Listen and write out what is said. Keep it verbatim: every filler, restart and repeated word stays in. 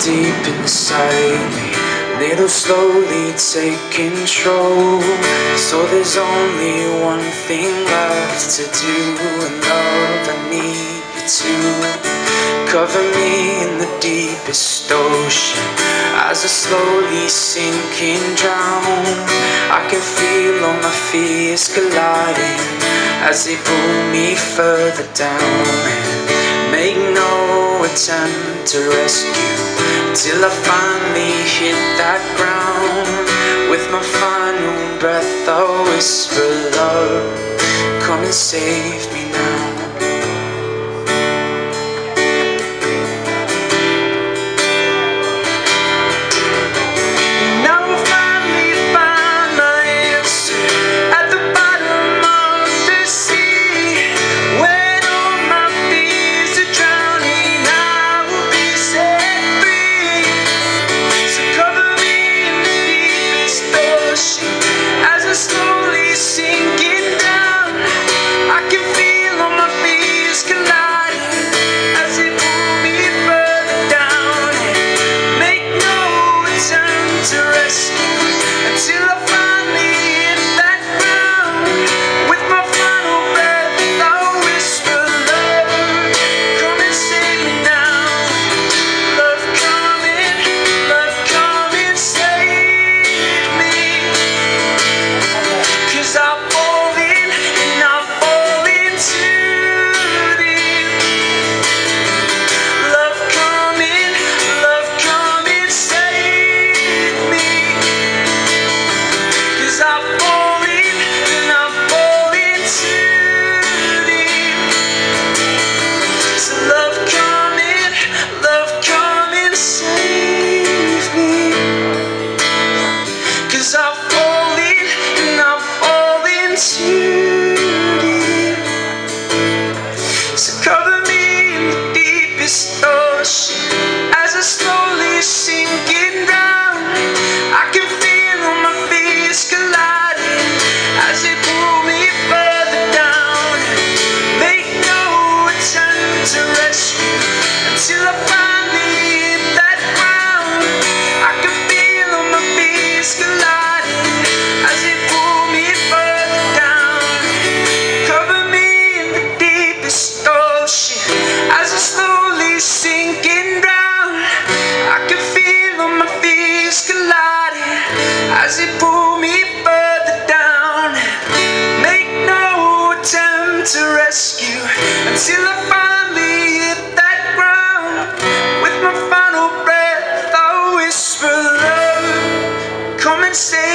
deep inside me, little slowly take control. So there's only one thing left to do, and love, I need you to cover me in the deepest ocean. As I slowly sink and drown, I can feel all my fears colliding as they pull me further down. And make no attempt to rescue till I finally hit that ground. With my final breath I'll whisper, love, come and save me now. As it pulled me further down, make no attempt to rescue until I finally hit that ground. With my final breath I'll whisper, love, come and save